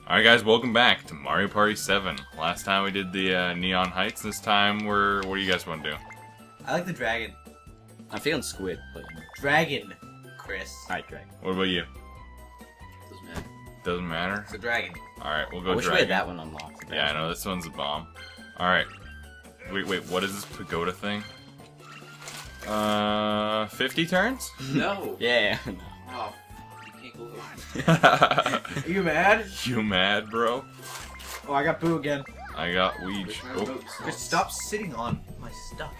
Alright guys, welcome back to Mario Party 7. Last time we did the Neon Heights, this time what do you guys want to do? I like the dragon. I'm feeling squid, but... Dragon, Chris. Alright, dragon. What about you? Doesn't matter. Doesn't matter? It's a dragon. Alright, we'll go I wish dragon. we had that one unlocked. Yeah, I know, this one's a bomb. Alright. Wait, what is this pagoda thing? 50 turns? No. Yeah. Oh, you can't go over. Are you mad? You mad, bro? Oh, I got Boo again. I got Weege. Oh. Chris, stop sitting on my stuff.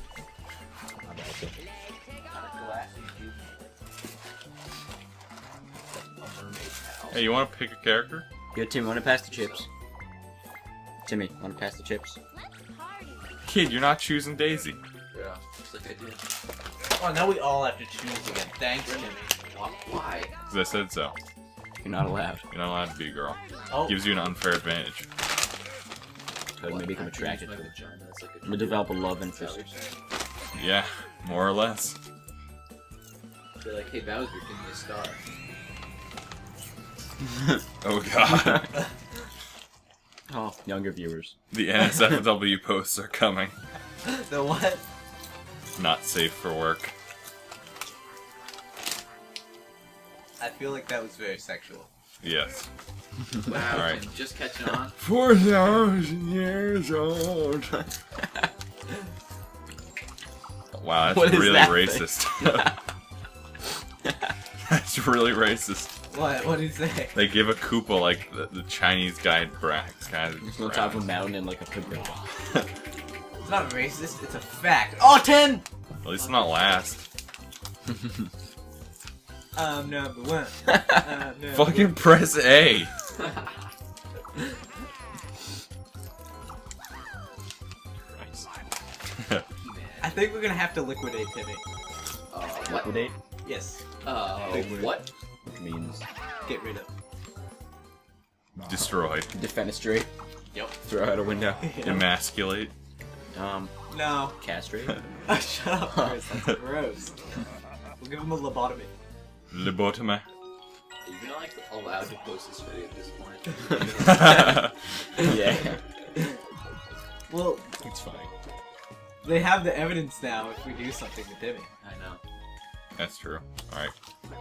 Hey, you want to pick a character? Yo, Timmy, wanna pass the chips? Timmy, wanna pass the chips? Kid, you're not choosing Daisy. Yeah, looks like I did. Oh, now we all have to choose again. Thanks, Jimmy. Why? Because I said so. You're not allowed. You're not allowed to be a girl. Oh, Gives you an unfair advantage. Could maybe become attracted my to it. vagina. That's like a I'm gonna develop a love interest. Yeah, more or less. They're like, hey Bowser, give me a star. Oh god. Oh, younger viewers. The NSFW posts are coming. the what? Not safe for work. I feel like that was very sexual. Yes. Wow, Alright. Tim, just catching on. 4,000 years old. Wow, that's What is really that racist. That's really racist. What? What did he say? They give a Koopa like the Chinese guy bracks. There's no top of a mountain and like a pig. It's not racist, it's a fact. Oh, 10! At least not last. I'm number one. Number Fucking press A. I think we're gonna have to liquidate Timmy. What? Liquidate? Yes. What? Which means Get rid of. Destroy. defenestrate. Yep. Throw out a window. Emasculate. No. Castrate. Shut up, Chris. That's gross. We'll give him a lobotomy. Lobotomy. Are you gonna like allowed to post this video at this point? Yeah. Well, It's fine. they have the evidence now if we do something to Timmy. I know. That's true. Alright.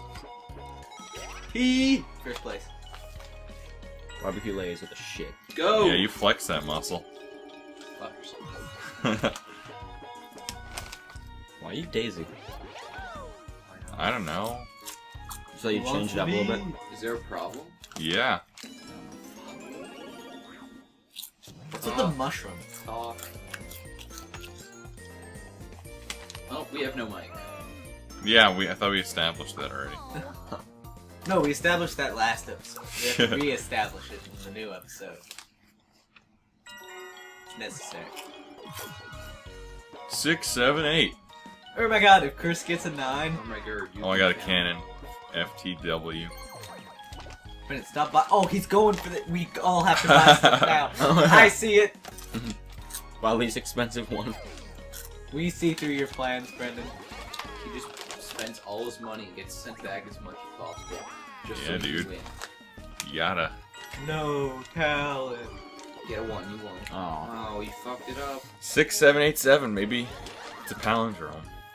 First place. Barbecue layers are the shit. Go! Yeah, you flex that muscle. Fuck yourself. Why are you Daisy? I don't know. So you changed it up a little bit? Is there a problem? Yeah. What's with the mushroom? Talk. Oh, we have no mic. Yeah, I thought we established that already. No, we established that last episode. We have to re-establish it in the new episode. It's necessary. 6, 7, 8. Oh my god, if Chris gets a 9, Oh my god. Oh, I got a cannon. FTW. but stop by. Oh, he's going for the. We all have to buy stuff now. I see it. Well, least expensive one. We see through your plans, Brendan. He just spends all his money and gets sent back as much as possible. Just Yeah, so he can dude. win. You gotta. No talent. Get a 1, you won. Oh. Oh, you fucked it up. 6, 7, 8, 7. Maybe it's a palindrome.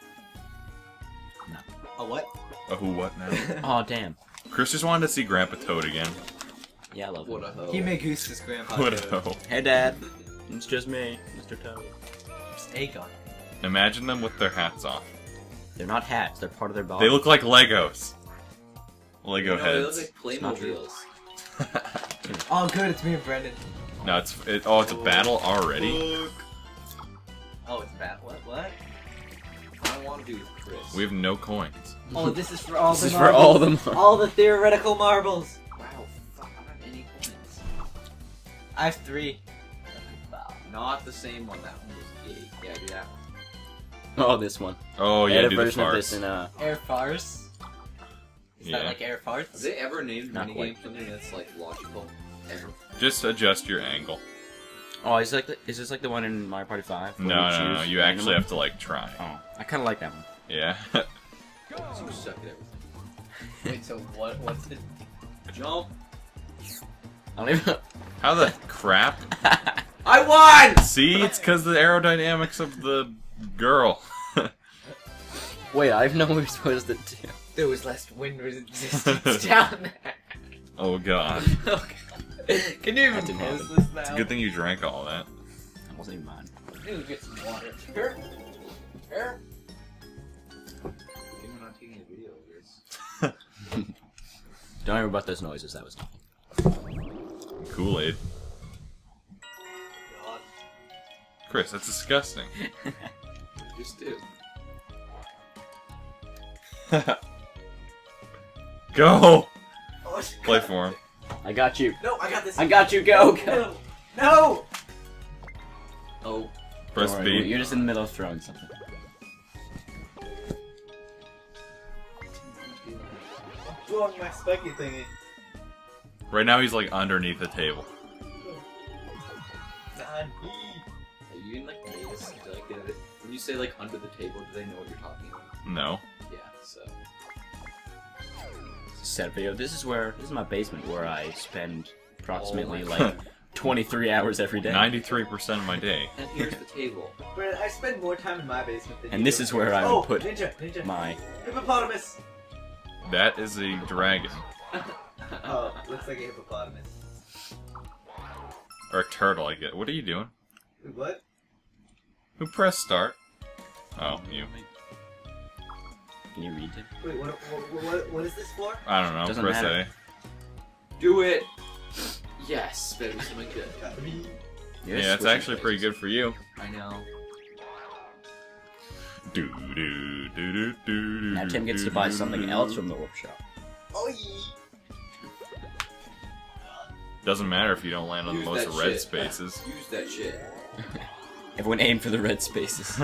A what? A who what now? Oh, damn. Chris just wanted to see Grandpa Toad again. Yeah, I love What it. a hoe. He may goose his grandpa. What a Toad. hoe. Hey, Dad. It's just me, Mr. Toad. Just Aegon. Imagine them with their hats off. They're not hats. They're part of their body. They look like Legos. Lego No, they look heads. like not true. Playmobiles. Oh, good. It's me and Brendan. No, it's a battle already. Oh, it's bad. What? I want to do Chris. We have no coins. Oh, this is for all This the is for marbles. all of them. All the theoretical marbles. Wow, fuck, I don't have any coins. I have 3. Not the same one, that one was gay. Yeah, do that one. Oh, this one. Oh They yeah, had a do the version of this farce. in Air farce. Is Yeah. that like air farts? Have they ever named Not minigame quite. something that's like logical? Ever? Just adjust your angle. Oh, is this like the one in Mario Party 5? No, no, no. You actually have to like try. Oh, I kind of like that one. Yeah. You suck at everything. Wait, so what's the... Jump! I don't even. How the crap? I won! See, it's because the aerodynamics of the girl. Wait, I have no what we're supposed to do. There was less wind resistance down there. Oh god. Okay. Can you even That didn't post happen. this now? It's a good thing you drank all that. That wasn't even mine. Dude, get some water. Here. Here. We're not taking a video of this. Don't worry about those noises. That was nothing. Kool-Aid. God. Chris, that's disgusting. Just do. Go! Oh, Play for him. I got you. No, I got this. I got you. Go. Go. No! Oh, Press Don't worry, B. You're just in the middle of throwing something. Wrong my spiky thingy. Right now he's like underneath the table. are you in like Vegas? Like, when you say like under the table, do they know what you're talking about? No. Yeah, so. Set video. This is my basement where I spend approximately Oh my like 23 hours every day. 93% of my day. And here's the table. But I spend more time in my basement than And you this do. is where I Oh, would put ninja. my. Hippopotamus. That is a dragon. Oh, looks like a hippopotamus. Or a turtle, I get. What are you doing? What? Who pressed start? Oh, you. Can you read it? Wait, what is this for? I don't know. Doesn't Press matter. Do it! Yes, better be something good. A. Yeah, it's actually pretty good for you. I know. Do do do do do. Now Tim gets to buy something else from the workshop. Oh, Doesn't matter if you don't land on the Use most that red shit. spaces. Use that shit. Everyone aim for the red spaces.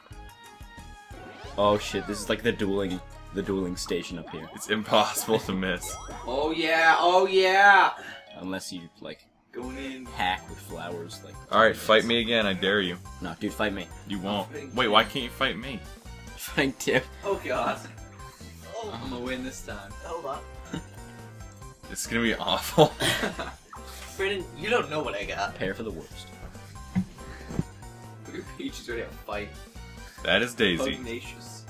Oh shit! This is like the dueling station up here. It's impossible to miss. Oh yeah, oh yeah! Unless you like Going in. hack with flowers. Like. Alright, fight me again, I dare you. No, dude, fight me. You won't. Wait, why can't you fight me? Fight Tim. Oh god. Oh, I'm gonna win this time. hold on. It's gonna be awful. Brandon, you don't know what I got. Prepare for the worst. Look at Peach, he's ready to fight. That is Daisy. Pugnacious.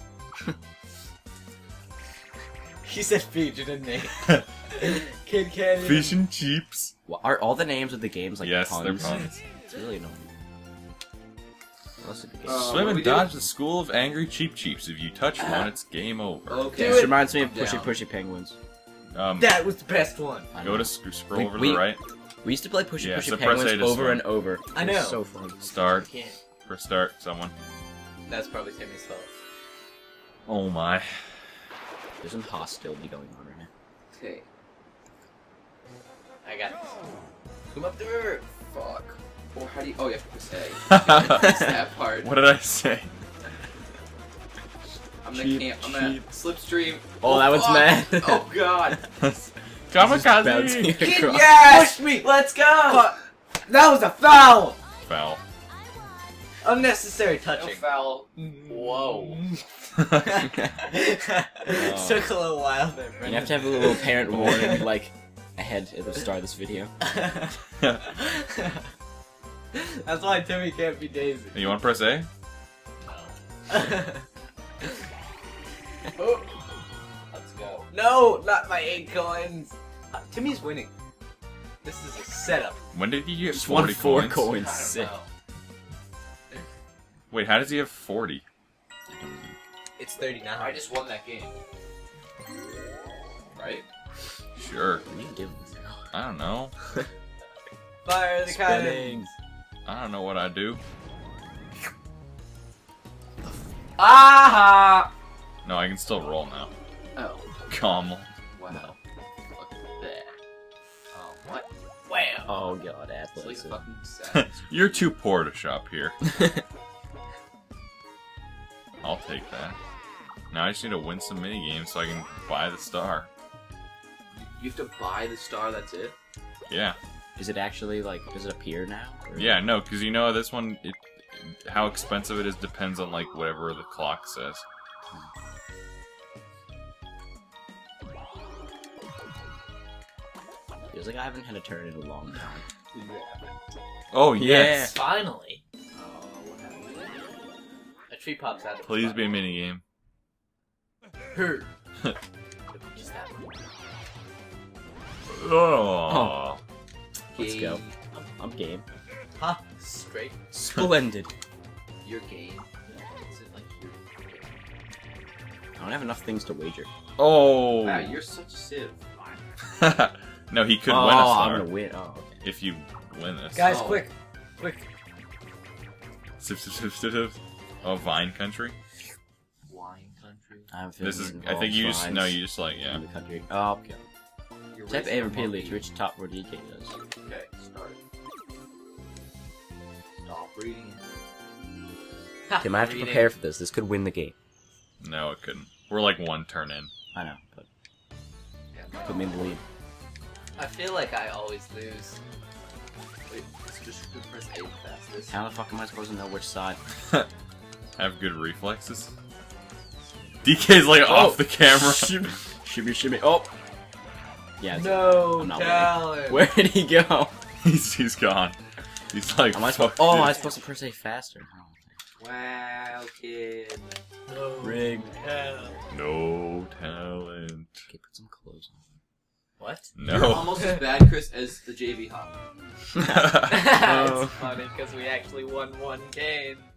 He said Peach, didn't he? Kid Candy. Fish and chips. Well, are all the names of the games like Yes, puns? they're puns. It's really annoying. Most of the games. Oh. Swim what do and we do? dodge the school of angry cheap cheeps. If you touch one, it's game over. Okay. This reminds me of Down. Pushy Penguins. That was the best one. I Go know. to scroll over to we- the right. We used to play Pushy Yeah, so Pushy press A Penguins to over swim. and over. I It was know. so fun. Start. Can't. Press start. Someone. That's probably Timmy's fault. Oh my. There's some hostility going on right now. Okay. I got this. Come up the river. Fuck. Or how do you. Oh, you have to press A. It's that part. What did I say? I'm gonna Cheap, camp. I'm gonna cheap. slipstream. Oh, that one's fuck. mad. Oh god. Kamikaze! Bouncing across. Yes! Push me! Let's go! That was a foul! Foul. Unnecessary No touching. foul. Whoa. Took a little while there, You Brendan. have to have a little parent warning, like, ahead at the start of this video. That's why Timmy can't be Daisy. You want to press A? Oh. Let's go. No, not my 8 coins. Timmy's winning. This is a setup. When did he get Just won 40 4 coins? coins. I don't Sick. know. Wait, how does he have 40? It's 39. I just won that game. Right? Sure. What are you doing? I don't know. Fire the Spinning. cannons. I don't know what I do. Aha! No, I can still roll now. Oh. Calm. Wow. Look at that. Oh, what? Wow. Oh god, It's like athleticism. fucking sad. You're too poor to shop here. I'll take that. Now I just need to win some minigames so I can buy the star. You have to buy the star, that's it? Yeah. Is it actually, like, does it appear now? Or- Yeah, no, because you know this one, how expensive it is depends on, like, whatever the clock says. Feels like I haven't had a turn in a long time. Oh yes. Finally. Oh, what happened? A tree pops out. Of the Please be a spot. minigame. Her. Just that one. Oh. Let's go. Game. I'm game. Huh? Straight. Splendid. Your game. Is it like your game? I don't have enough things to wager. Oh. Wow, you're such a civ. No, he could oh, win a I'm star gonna win. Oh, okay. if you win this. Guys, Oh. quick. Oh, Vine Country. Wine country. I have This is. feeling I think you involves just. No, vines you just like yeah. in the country. Oh, okay. You're Type racing A a repeatedly monkey. to reach the top where DK does. Okay, start. Stop reading it. Tim, I have to prepare for this. This could win the game. No, it couldn't. We're like one turn in. I know, but Yeah, put me in the lead. I feel like I always lose. Wait, it's just to press A fastest. How the fuck am I supposed to know which side? Have good reflexes. DK's like off the camera. Shimmy, shimmy. Oh! Yeah, it's- No I'm not talent. where did he go? he's gone. He's like. Am I supposed? fuck Oh, this. I was supposed to press A faster. Oh, Wow, kid. No Rigged. talent. No talent. okay, put some clothes on. What? You're No. almost as bad, Chris, as the JV Hop. It's funny because we actually won one game.